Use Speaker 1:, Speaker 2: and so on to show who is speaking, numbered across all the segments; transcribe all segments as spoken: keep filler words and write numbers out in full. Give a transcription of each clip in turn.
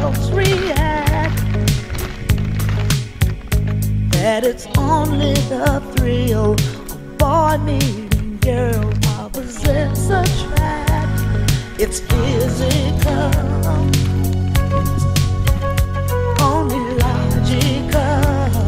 Speaker 1: girls react, that it's only the thrill of boy meeting girl, opposites attract. It's physical, only logical.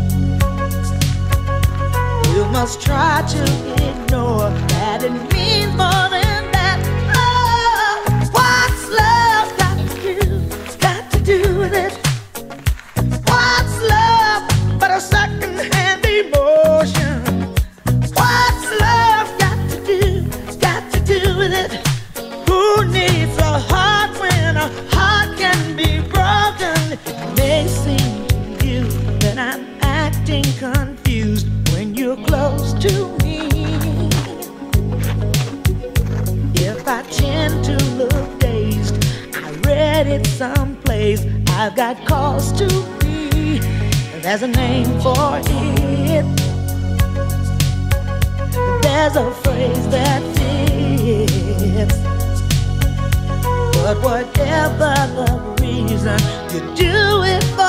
Speaker 1: You must try to ignore that it means more than that. Oh, what's love got to do, got to do with it? What's love but a second-hand emotion? What's love got to do, got to do with it? Who needs a heart when a heart can be broken? It may seem to you that I'm acting confused when you're close to me. If I tend to look dazed, I read it someplace, I've got cause to be. There's a name for it, there's a phrase that fits. But whatever the reason, you do it for